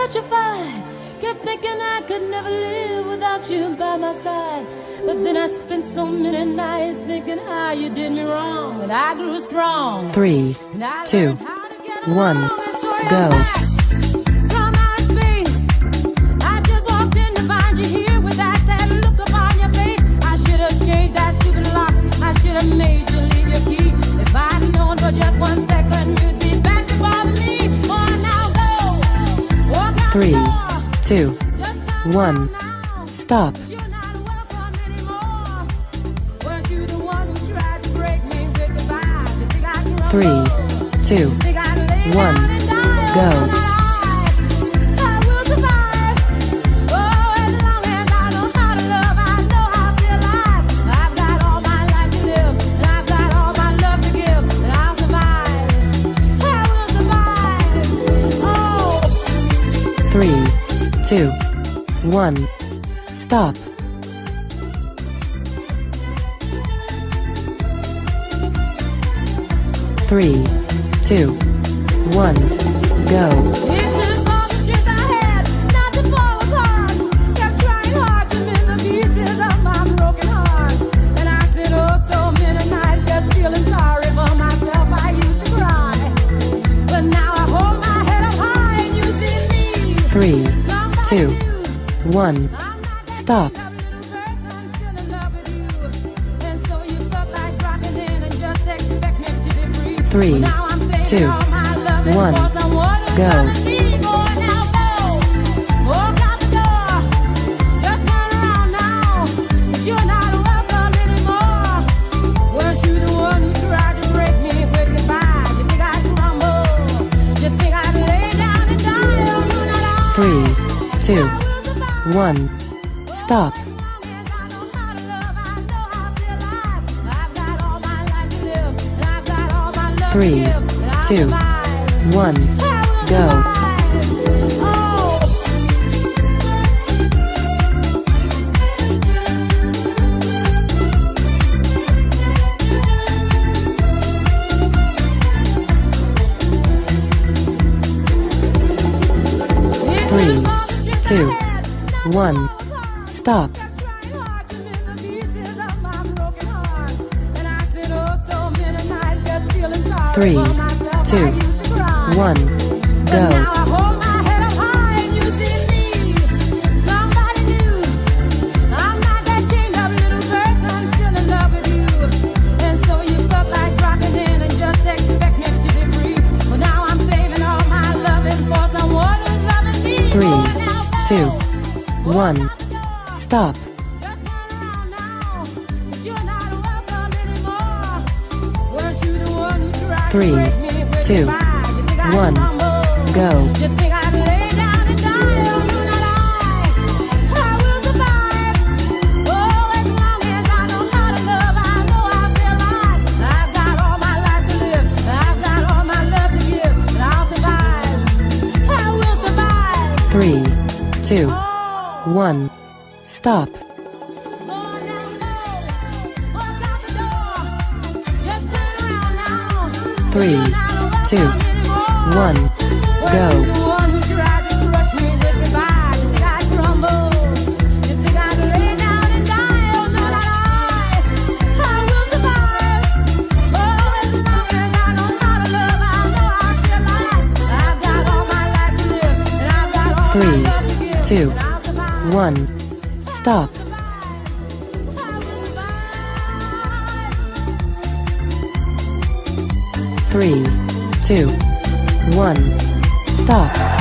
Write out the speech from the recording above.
petrified. Kept thinking I could never live without you by my side. But then I spent so many nights thinking how you did me wrong, and I grew strong. 3, 2, 1, go. From outer space, I just walked in to find you here with that sad look upon your face. I should have changed that stupid lock. I should have made you leave your key. If I'd known for just 1 second you'd be back to bother me. Oh, now go. Walk out 3, the door. 2, 1, stop. 3, 2, 1, go. Three, two, one, stop. 3, 2, 1, go. Three, two, one, stop. 3, 2, 1, go. Three, two, one, stop. 3, 2, 1, go. 3, 2, 1, stop. 3, 2, 1, go. Three, two, one, stop. 3, 2, 1, go. 3, 2, 1, stop. 3, 2, 1, go. 3, 2, 1, stop. 3, 2, 1, stop.